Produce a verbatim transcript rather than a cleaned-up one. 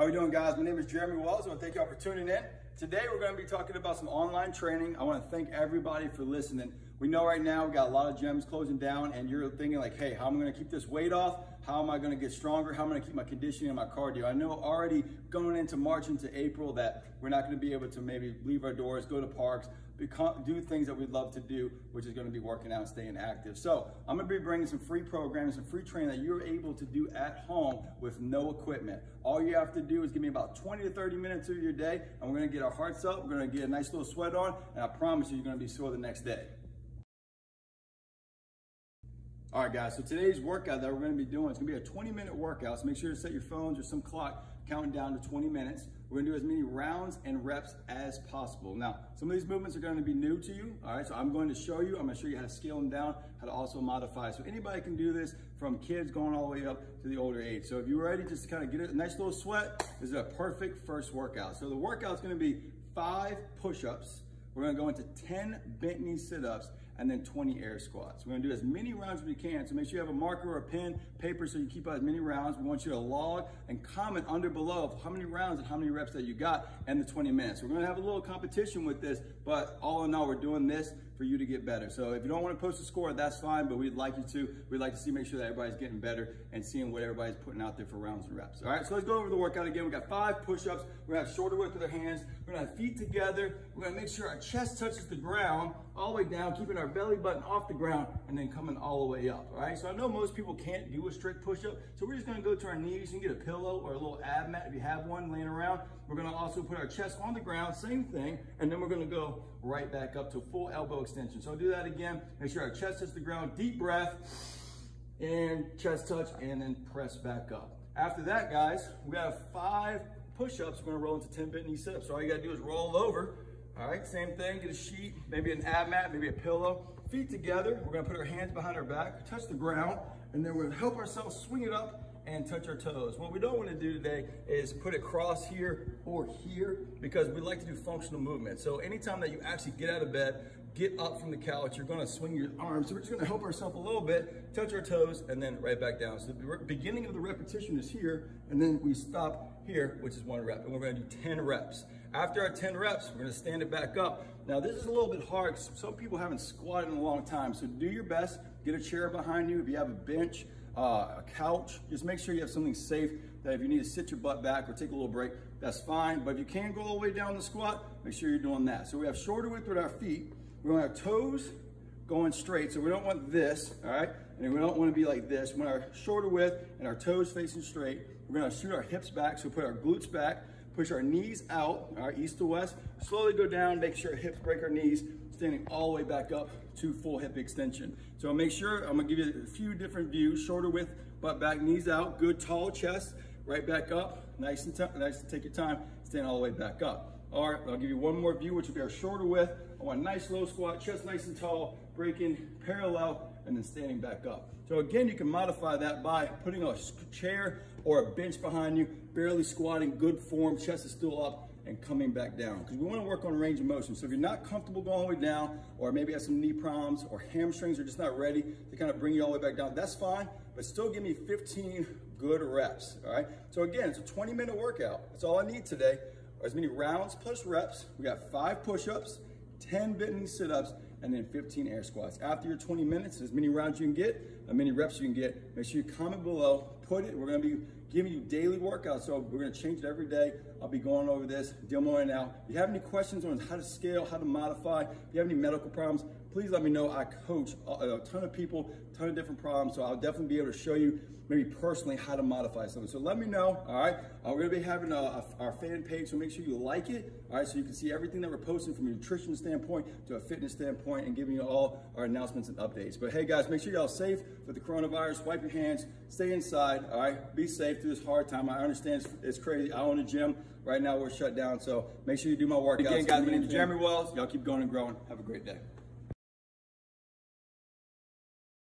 How are we doing, guys? My name is Jeremy Wells. I want to thank y'all for tuning in. Today, we're going to be talking about some online training. I want to thank everybody for listening. We know right now we got a lot of gyms closing down, and you're thinking like, hey, how am I going to keep this weight off? How am I going to get stronger? How am I going to keep my conditioning and my cardio? I know already going into March into April that we're not going to be able to maybe leave our doors, go to parks, become, do things that we'd love to do, which is going to be working out and staying active. So I'm going to be bringing some free programs, some free training that you're able to do at home with no equipment. All you have to do is give me about twenty to thirty minutes of your day, and we're going to get our hearts up. We're going to get a nice little sweat on, and I promise you, you're going to be sore the next day. All right, guys, so today's workout that we're going to be doing is going to be a twenty minute workout. So make sure to set your phones or some clock counting down to twenty minutes. We're going to do as many rounds and reps as possible. Now, some of these movements are going to be new to you. All right, so I'm going to show you. I'm going to show you how to scale them down, how to also modify. So anybody can do this, from kids going all the way up to the older age. So if you're ready just to kind of get a nice little sweat, this is a perfect first workout. So the workout's going to be five push-ups. We're going to go into ten bent knee sit-ups, and then twenty air squats. We're gonna do as many rounds as we can, so make sure you have a marker or a pen, paper, so you keep out as many rounds. We want you to log and comment under below of how many rounds and how many reps that you got and the twenty minutes. We're gonna have a little competition with this, but all in all, we're doing this for you to get better. So if you don't wanna post a score, that's fine, but we'd like you to. We'd like to see, make sure that everybody's getting better and seeing what everybody's putting out there for rounds and reps. All right, so let's go over the workout again. We got five push-ups. We're gonna have shoulder width with our hands. We're gonna have feet together. We're gonna make sure our chest touches the ground all the way down, keeping our belly button off the ground and then coming all the way up, all right? So I know most people can't do a strict push-up, so we're just gonna go to our knees. You can get a pillow or a little ab mat if you have one laying around. We're gonna also put our chest on the ground, same thing, and then we're gonna go right back up to full elbow extension. So I'll do that again. Make sure our chest touches the ground, deep breath, and chest touch, and then press back up. After that, guys, we have five push-ups. We're gonna roll into ten bent knee sit-ups. So all you gotta do is roll over. All right, same thing, get a sheet, maybe an ab mat, maybe a pillow. Feet together, we're gonna put our hands behind our back, touch the ground, and then we're gonna help ourselves swing it up and touch our toes. What we don't wanna do today is put it cross here or here, because we like to do functional movement. So anytime that you actually get out of bed, get up from the couch, you're gonna swing your arms. So we're just gonna help ourselves a little bit, touch our toes, and then right back down. So the beginning of the repetition is here, and then we stop here, which is one rep, and we're gonna do ten reps. After our ten reps, we're gonna stand it back up. Now this is a little bit hard, because some people haven't squatted in a long time, so do your best. Get a chair behind you. If you have a bench, uh, a couch, just make sure you have something safe that if you need to sit your butt back or take a little break, that's fine. But if you can go all the way down the squat, make sure you're doing that. So we have shoulder width with our feet. We want our toes going straight, so we don't want this, all right? And we don't want to be like this. We want our shoulder width and our toes facing straight. We're gonna shoot our hips back, so put our glutes back, push our knees out, all right, east to west. Slowly go down, make sure our hips break our knees, standing all the way back up to full hip extension. So make sure, I'm gonna give you a few different views. Shoulder width, butt back, knees out, good tall chest, right back up, nice and nice to take your time, stand all the way back up. All right, I'll give you one more view, which will be our shoulder width. I want a nice low squat, chest nice and tall, breaking parallel, and then standing back up. So again, you can modify that by putting a chair or a bench behind you, barely squatting, good form, chest is still up, and coming back down. Because we want to work on range of motion. So if you're not comfortable going all the way down, or maybe have some knee problems, or hamstrings are just not ready to kind of bring you all the way back down, that's fine, but still give me fifteen good reps, all right? So again, it's a twenty minute workout. That's all I need today. As many rounds plus reps. We got five push-ups, ten bent knee sit-ups, and then fifteen air squats. After your twenty minutes, as many rounds you can get, as many reps you can get, make sure you comment below, put it, we're gonna be giving you daily workouts, so we're gonna change it every day. I'll be going over this, demoing it out. If you have any questions on how to scale, how to modify, if you have any medical problems, please let me know. I coach a ton of people, a ton of different problems, so I'll definitely be able to show you maybe personally how to modify something. So let me know, all right? Uh, we're gonna be having a, a, our fan page, so make sure you like it, all right? So you can see everything that we're posting from a nutrition standpoint to a fitness standpoint and giving you all our announcements and updates. But hey guys, make sure y'all safe with the coronavirus, wipe your hands, stay inside, all right? Be safe through this hard time. I understand it's, it's crazy. I own a gym. Right now we're shut down, so make sure you do my workouts. Again guys, my name is Jeremy Wells. Y'all keep going and growing. Have a great day.